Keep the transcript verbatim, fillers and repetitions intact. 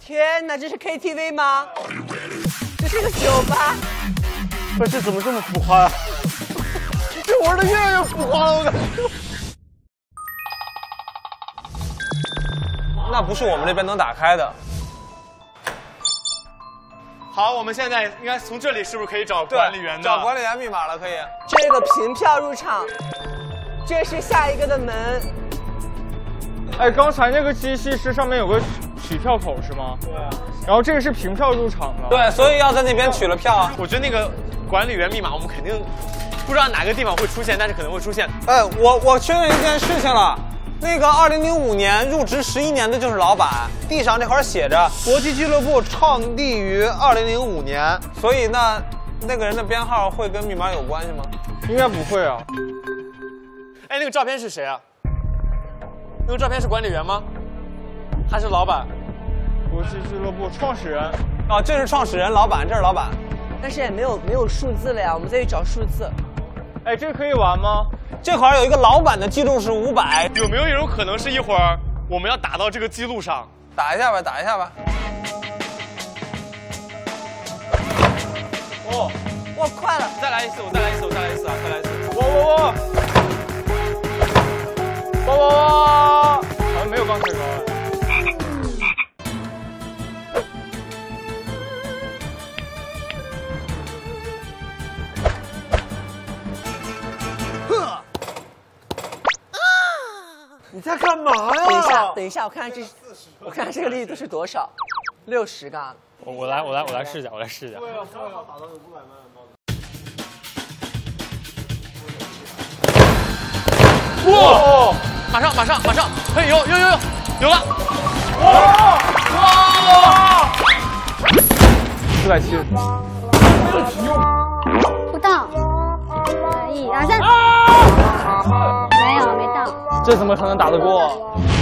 天哪，这是 K T V 吗？这是个酒吧。 不是，怎么这么浮夸啊？这玩的越来越浮夸了，我感觉。 那不是我们这边能打开的。 好，我们现在应该从这里是不是可以找管理员的？ 找管理员密码了，可以。 这个凭票入场，这是下一个的门。 哎，刚才那个机器是上面有个取票口是吗？对。然后这个是凭票入场的。 对，所以要在那边取了票啊。 我觉得那个管理员密码我们肯定不知道哪个地方会出现，但是可能会出现。 哎，我我确认一件事情了。那个二零零五年入职十一年的就是老板，地上这块写着国际俱乐部创立于二零零五年，所以那那个人的编号会跟密码有关系吗？ 应该不会啊。 哎，那个照片是谁啊？那个照片是管理员吗？还是老板？ 国际俱乐部创始人。 啊，这是创始人，老板，这是老板。 但是也没有没有数字了呀，我们再去找数字。 哎，这个可以玩吗？ 这块有一个老板的记录是五百， 有没有一种可能是一会儿我们要打到这个记录上？ 打一下吧，打一下吧。 哦， 哇，快了！ 再来一次，我再来一次，我再来一次啊，再来一次！ 哇哇哇！哇哇哇！好像没有刚才高哎。 你在干嘛呀？ 等一下，等一下，我看看这，我看看这个力度是多少，六十杠。 我我来我来我来试一下，我来试一下。 对啊，刚好打到有五百万的包。哇！马上马上马上！哎，有有有有有了！哇哇！ 四百七十。 不到。呃，一二三。没有，没到。 这怎么可能打得过？